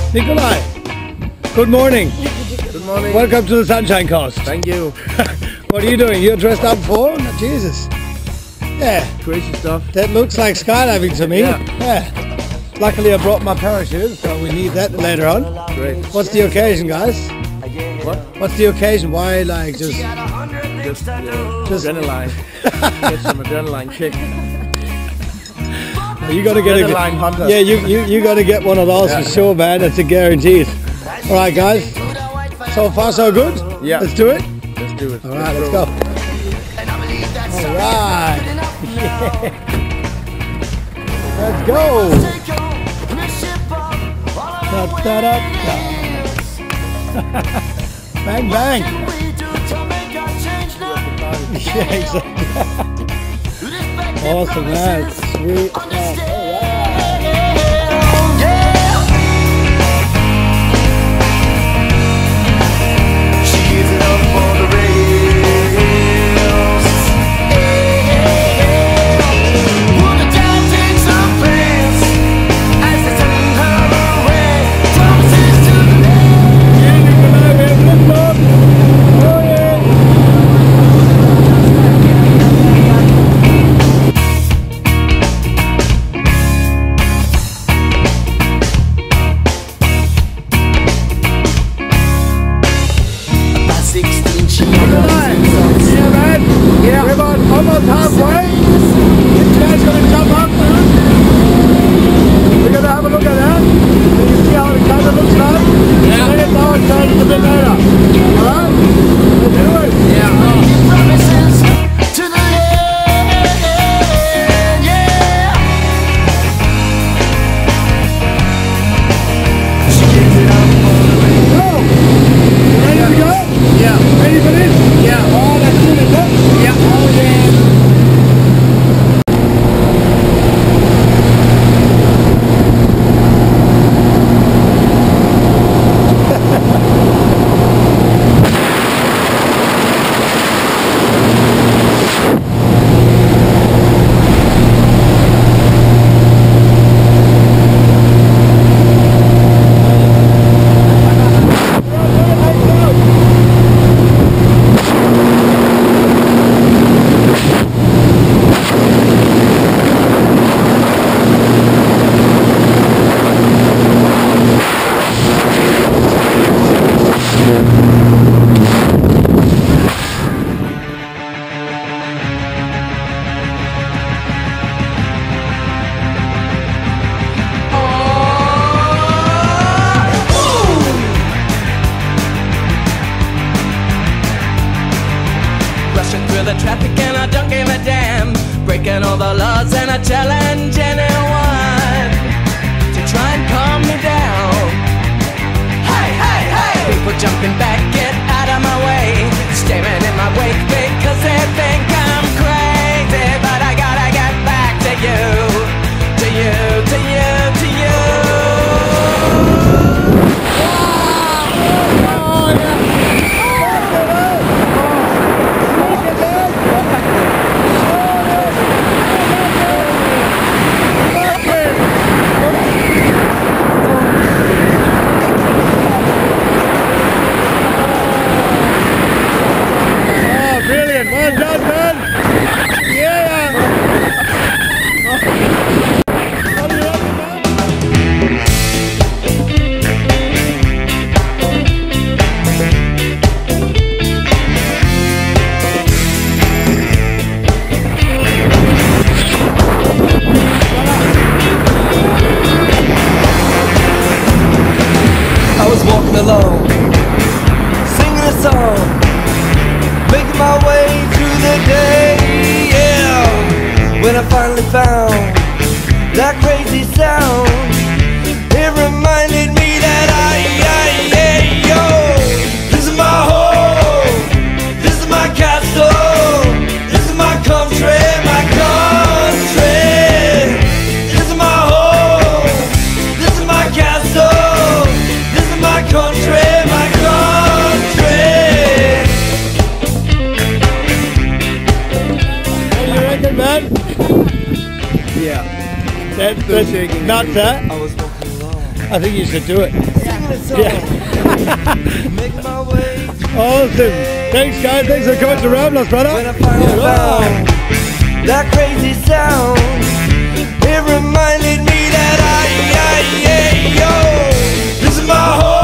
Nikolai, good morning. Good morning. Welcome to the Sunshine Coast. Thank you. What are you doing? You're dressed up for? Jesus. Yeah. Crazy stuff. That looks like skydiving to me. Yeah. Luckily I brought my parachute, so we need that later on. Great. What's the occasion, guys? What? What's the occasion? Why, like, just Adrenaline. Get some adrenaline kick. you gotta get Adrenaline hunter. Yeah, you gotta get one of those for sure, man. That's a guaranteed. All right, guys. So far, so good. Yeah. Let's do it. Let's do it. All right, let's go. All right. Let's go. Da, da, da, da. Bang, bang. Yeah, exactly. Awesome, man. Sweet. All right. Yeah, we're about almost halfway. This guy's gonna jump up now. We're gonna have a look at that. So you see how the camera looks like. Yeah. Let it down, turn it a bit later. Alright? Let's do it. Yeah. To the end, yeah. She gives it up for the way. Go. Ready to go? Yeah. Ready for this? Yeah. Oh, that's good, is it? Yeah. Oh, yeah. The traffic and I don't give a damn, breaking all the laws and I challenge anyone to try and calm me down. Hey, hey, hey! People jumping back, get out of my way, staring in my wake because they think I'm crazy. But I gotta get back to you, to you, to you, to you. Oh, yeah. Well done, man! Yeah! I was walking alone, singing a song, making my way through the day, yeah. When I finally found that crazy sound, it reminded me that yo, this is my home, this is my castle, this is my country, my country. This is my home, this is my castle, this is my country, my country. Man. Yeah. That's shaking. Not that. I was walking along. I think you should do it. this song. Make my way through Awesome. Thanks, guys. Thanks for coming to Ramblers, brother. when I finally found that crazy sound. It reminded me that yo, this is my home.